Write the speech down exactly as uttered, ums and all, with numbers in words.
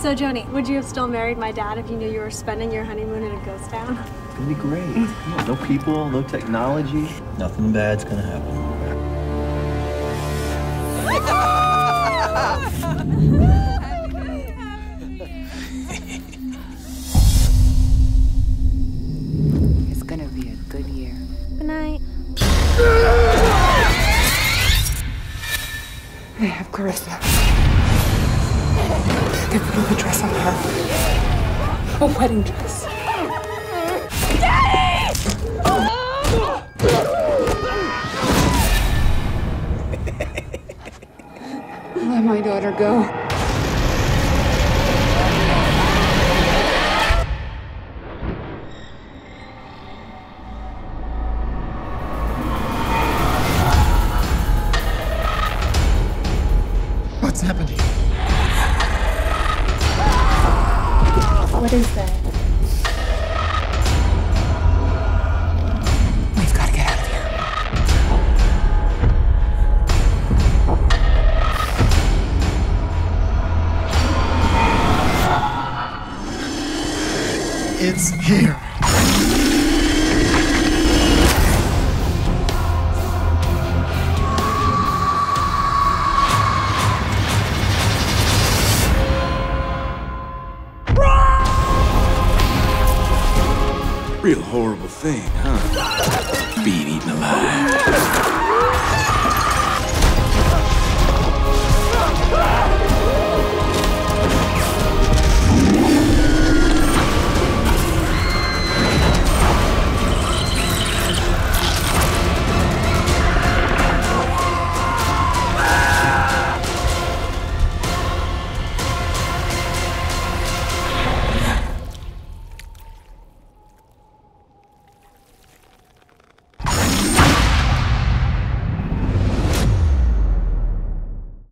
So, Joni, would you have still married my dad if you knew you were spending your honeymoon in a ghost town? It's gonna be great. Yeah, no people, no technology. Nothing bad's gonna happen. It's gonna be a good year. Good night. They have Carissa. They're putting a dress on her. A wedding dress. Daddy! Let my daughter go. What's happening? What is that? We've got to get out of here. It's here. Real horrible thing, huh? Being eaten alive.